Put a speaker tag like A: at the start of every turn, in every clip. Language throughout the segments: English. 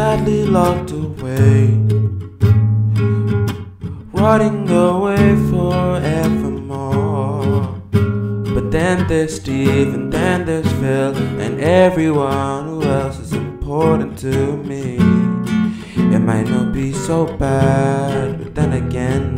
A: sadly locked away, rotting away forevermore. But then there's Steve, and then there's Phil, and everyone who else is important to me. It might not be so bad, but then again,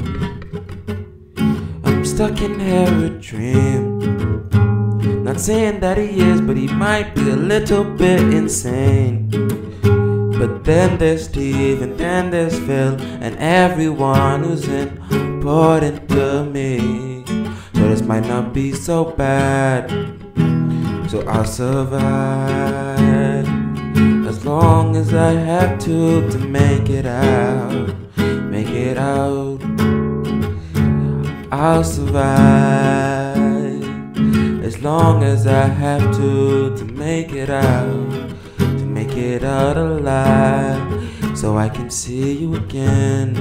A: I'm stuck in here with Dream. Not saying that he is, but he might be a little bit insane. But then there's Steve, and then there's Phil, and everyone who's important to me. So this might not be so bad, so I'll survive as long as I have to make it out, make it out. I'll survive as long as I have to make it out alive, so I can see you again.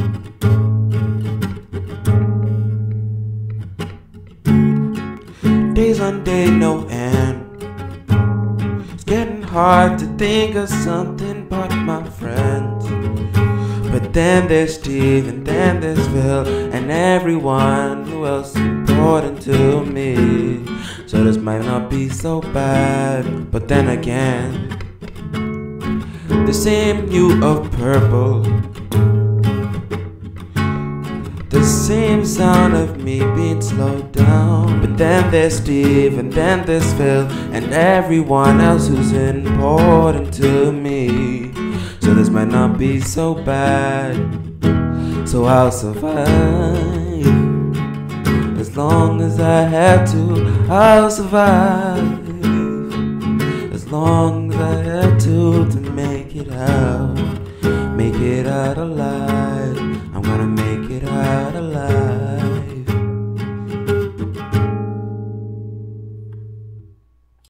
A: Days on day, no end. It's getting hard to think of something but my friends. But then there's Steve, and then there's Phil, and everyone who else is important to me. So this might not be so bad, but then again, the same hue of purple, the same sound of me being slowed down. But then there's Steve, and then there's Phil, and everyone else who's important to me. So this might not be so bad, so I'll survive as long as I have to. I'll survive as long as I have to make it out alive. I'm gonna